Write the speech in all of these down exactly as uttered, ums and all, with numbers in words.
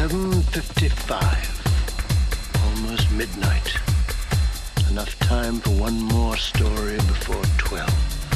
eleven fifty-five. Almost midnight. Enough time for one more story before twelve.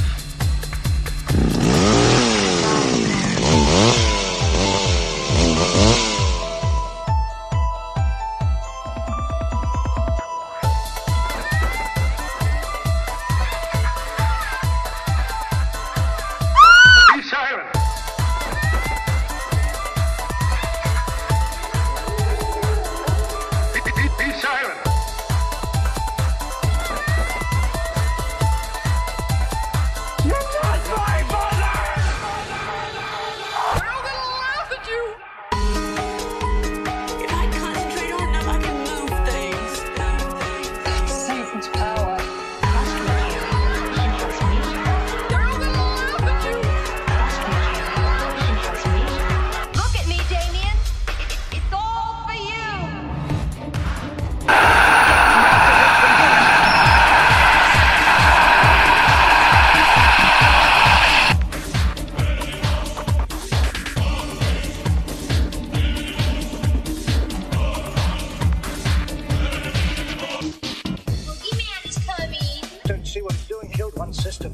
See what he's doing, killed one sister.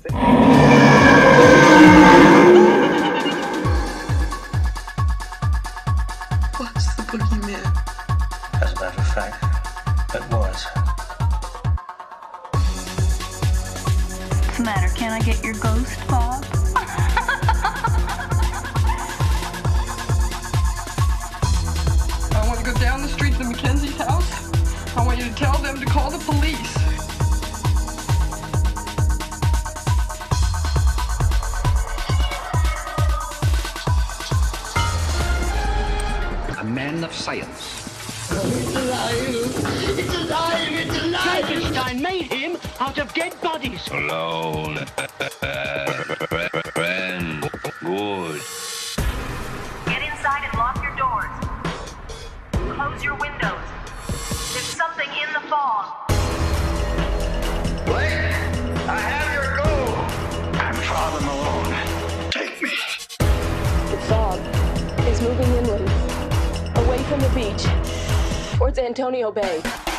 What's the boogeyman? As a matter of fact, it was. What's the matter? Can I get your ghost, Bob? I want to go down the street to the Mackenzie's house. I want you to tell them to call the police. Man of science. It's alive! It's alive! It's alive! Frankenstein made him out of dead bodies. Alone. Friend. Good. Get inside and lock your doors. Close your windows. There's something in the fog. Blake, I have your gold. I'm Father Malone. Take me. The fog is moving inland. Away from the beach, towards Antonio Bay.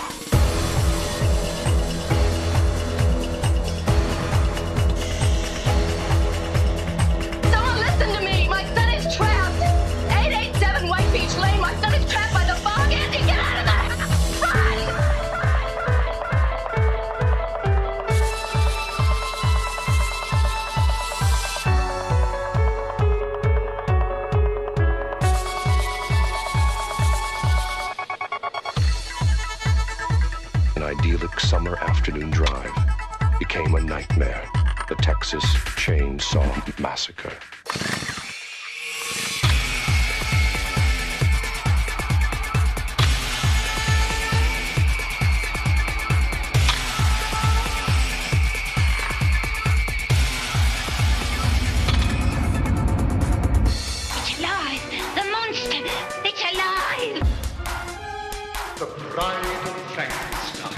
Someone listen to me! My son is trapped! eight eighty-seven White Beach Lane, my son is trapped by the fog! Andy, get out of there! An idyllic summer afternoon drive became a nightmare. The Texas Chainsaw Massacre. It's alive! The monster! It's alive! The Bride of Frankenstein.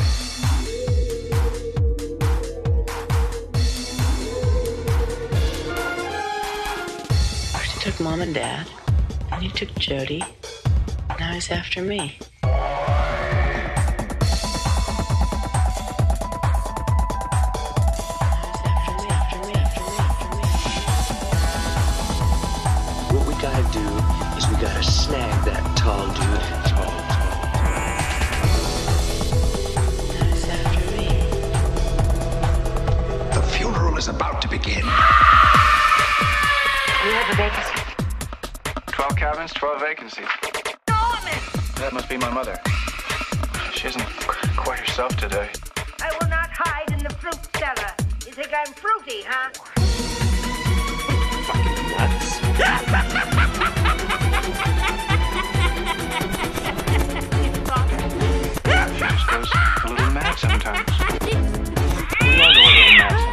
First he took Mom and Dad, then he took Jody, now he's after me. What we gotta do is we gotta snag that tall dude. Tall, tall. The funeral is about to begin. We have a vacancy. Twelve cabins, twelve vacancies. That must be my mother. She isn't quite herself today. I will not hide in the fruit cellar. You think I'm fruity, huh? Fucking nuts. She just goes a little mad sometimes. We all go a little mad sometimes.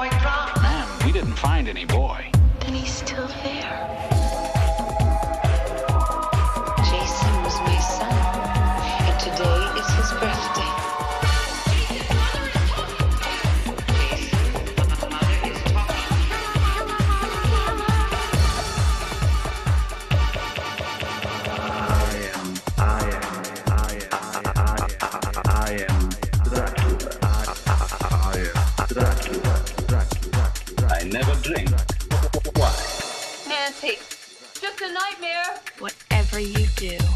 Man, we didn't find any boy. Then he's still there. do.